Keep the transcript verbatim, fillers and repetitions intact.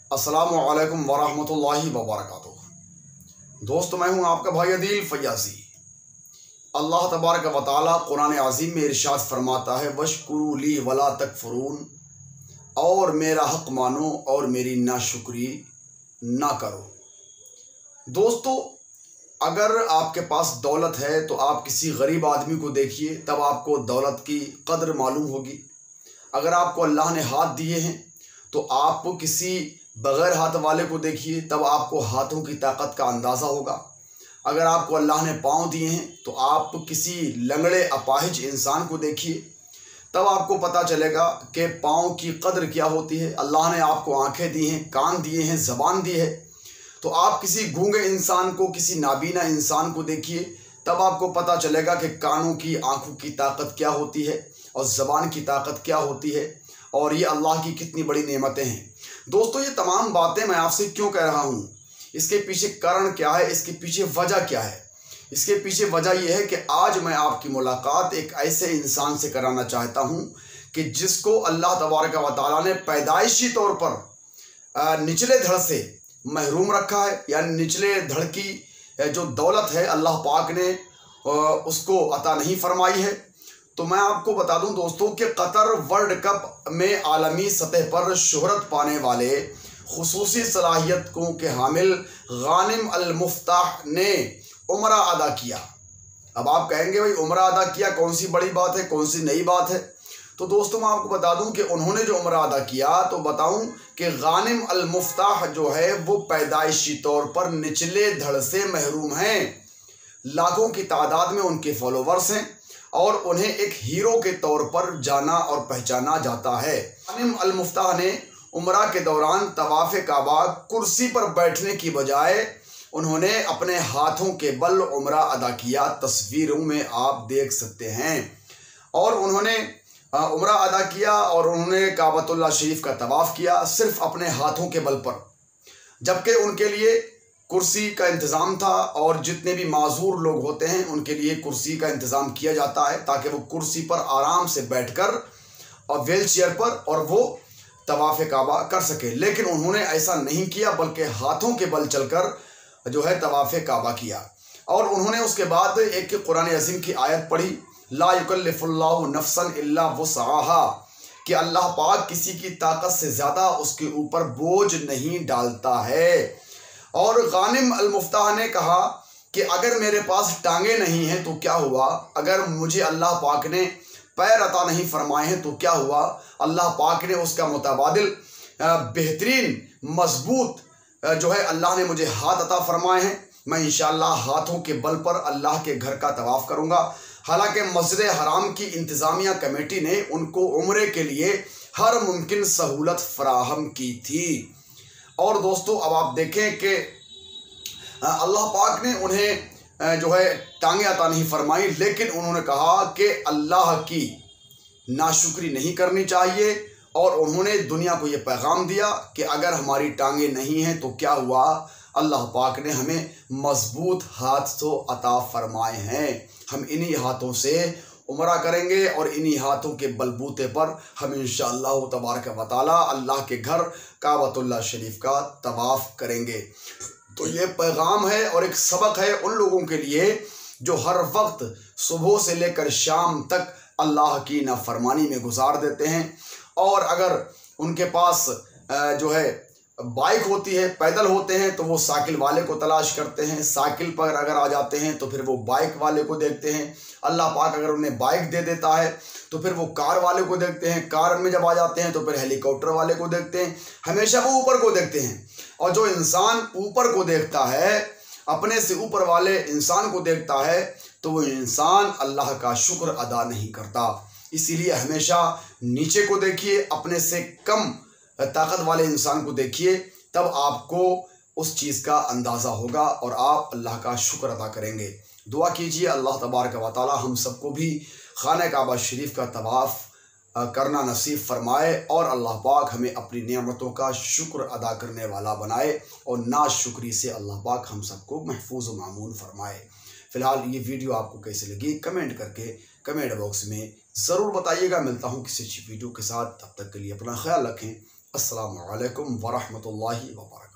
अस्सलामु अलैकुम वरहमतुल्लाहि वबरकातुहू। दोस्त, मैं हूं आपका भाई अदील फयाजी। अल्लाह तबारक व तआला कुरान अज़ीम में इरशाद फरमाता है, वशकुरू ली वला तकफुरून, और मेरा हक़ मानो और मेरी नाशुक्री ना करो। दोस्तों, अगर आपके पास दौलत है तो आप किसी गरीब आदमी को देखिए, तब आपको दौलत की कदर मालूम होगी। अगर आपको अल्लाह ने हाथ दिए हैं तो आप किसी बग़ैर हाथ वाले को देखिए, तब आपको हाथों की ताकत का अंदाज़ा होगा। अगर आपको अल्लाह ने पाँव दिए हैं तो आप किसी लंगड़े अपाहिज इंसान को देखिए, तब आपको पता चलेगा कि पाँव की कदर क्या होती है। अल्लाह ने आपको आंखें दी हैं, कान दिए हैं, ज़बान दी है, तो आप किसी गूंगे इंसान को, किसी नाबीना इंसान को देखिए, तब आपको पता चलेगा कि कानों की, आँखों की ताकत क्या होती है और ज़बान की ताकत क्या होती है, और ये अल्लाह की कितनी बड़ी नेमतें हैं। दोस्तों, ये तमाम बातें मैं आपसे क्यों कह रहा हूँ, इसके पीछे कारण क्या है, इसके पीछे वजह क्या है? इसके पीछे वजह यह है कि आज मैं आपकी मुलाकात एक ऐसे इंसान से कराना चाहता हूँ कि जिसको अल्लाह तबारक व तआला ने पैदाइशी तौर पर निचले धड़ से महरूम रखा है, यानी निचले धड़ की जो दौलत है अल्लाह पाक ने उसको अता नहीं फरमाई है। तो मैं आपको बता दूं दोस्तों कि कतर वर्ल्ड कप में आलमी सतह पर शोहरत पाने वाले खुसूसी सलाहियतों के हामिल गानिम अल मुफ्ताह ने उम्रा अदा किया। अब आप कहेंगे भाई उम्रा अदा किया, कौन सी बड़ी बात है, कौन सी नई बात है? तो दोस्तों, मैं आपको बता दूं कि उन्होंने जो उम्रा अदा किया, तो बताऊं कि गानिम अल मुफ्ताह जो है वो पैदाइशी तौर पर निचले धड़ से महरूम हैं। लाखों की तादाद में उनके फॉलोवर्स हैं और उन्हें एक हीरो के तौर पर जाना और पहचाना जाता है। गानिम अल मुफ्ताह ने उम्रा के दौरान तवाफ़ काबा कुर्सी पर बैठने की बजाय उन्होंने अपने हाथों के बल उम्रा अदा किया। तस्वीरों में आप देख सकते हैं। और उन्होंने उम्रा अदा किया और उन्होंने काबतुल्लाह शरीफ का तवाफ़ किया सिर्फ अपने हाथों के बल पर, जबकि उनके लिए कुर्सी का इंतज़ाम था और जितने भी माजूर लोग होते हैं उनके लिए कुर्सी का इंतज़ाम किया जाता है ताकि वो कुर्सी पर आराम से बैठकर और व्हील चेयर पर और वो तवाफ़ काबा कर सके। लेकिन उन्होंने ऐसा नहीं किया, बल्कि हाथों के बल चलकर जो है तवाफ़ काबा किया। और उन्होंने उसके बाद एक कुरान अज़ीम की आयत पढ़ी, ला युकल्लिफुल्लाहु नफ्सन इल्ला वुसअहा, कि अल्लाह पाक किसी की ताकत से ज़्यादा उसके ऊपर बोझ नहीं डालता है। और गानिम अल मुफ्ताह ने कहा कि अगर मेरे पास टांगे नहीं हैं तो क्या हुआ, अगर मुझे अल्लाह पाक ने पैर अता नहीं फरमाए हैं तो क्या हुआ, अल्लाह पाक ने उसका मुताबादिल बेहतरीन मजबूत जो है अल्लाह ने मुझे हाथ अता फरमाए हैं। मैं इंशाअल्लाह हाथों के बल पर अल्लाह के घर का तवाफ़ करूँगा। हालांकि मस्जिद हराम की इंतज़ामिया कमेटी ने उनको उम्रे के लिए हर मुमकिन सहूलत फराहम की थी। और दोस्तों, अब आप देखें कि अल्लाह पाक ने उन्हें जो है टांगे अता नहीं फरमाई, लेकिन उन्होंने कहा कि अल्लाह की नाशुक्री नहीं करनी चाहिए। और उन्होंने दुनिया को ये पैगाम दिया कि अगर हमारी टांगे नहीं हैं तो क्या हुआ, अल्लाह पाक ने हमें मजबूत हाथ तो अता फरमाए हैं। हम इन्हीं हाथों से उम्रा करेंगे और इन्हीं हाथों के बलबूते पर हम इंशाअल्लाह तबारक व तआला अल्लाह के घर काबतुल्लाह शरीफ का तवाफ़ करेंगे। तो ये पैगाम है और एक सबक है उन लोगों के लिए जो हर वक्त सुबह से लेकर शाम तक अल्लाह की नाफरमानी में गुजार देते हैं। और अगर उनके पास जो है बाइक होती है, पैदल होते हैं, तो वो साइकिल वाले को तलाश करते हैं। साइकिल पर अगर आ जाते हैं तो फिर वो बाइक वाले को देखते हैं। अल्लाह पाक अगर उन्हें बाइक दे देता है तो फिर वो कार वाले को देखते हैं। कार में जब आ जाते हैं तो फिर हेलीकॉप्टर वाले को देखते हैं। हमेशा वो ऊपर को देखते हैं। और जो इंसान ऊपर को देखता है, अपने से ऊपर वाले इंसान को देखता है, तो वो इंसान अल्लाह का शुक्र अदा नहीं करता। इसीलिए हमेशा नीचे को देखिए, अपने से कम ताकत वाले इंसान को देखिए, तब आपको उस चीज़ का अंदाज़ा होगा और आप अल्लाह का शुक्र अदा करेंगे। दुआ कीजिए अल्लाह तबारक व तआला हम सबको भी खाना काबा शरीफ का तवाफ़ करना नसीब फरमाए और अल्लाह पाक हमें अपनी नेमतों का शुक्र अदा करने वाला बनाए और नाशुक्री से अल्लाह पाक हम सबको महफूज व मामून फरमाए। फ़िलहाल ये वीडियो आपको कैसे लगी कमेंट करके कमेंट बॉक्स में ज़रूर बताइएगा। मिलता हूँ किसी अच्छी वीडियो के साथ, तब तक के लिए अपना ख्याल रखें। अस्सलामु अलैकुम वरहमतुल्लाहि वबरकातुहू।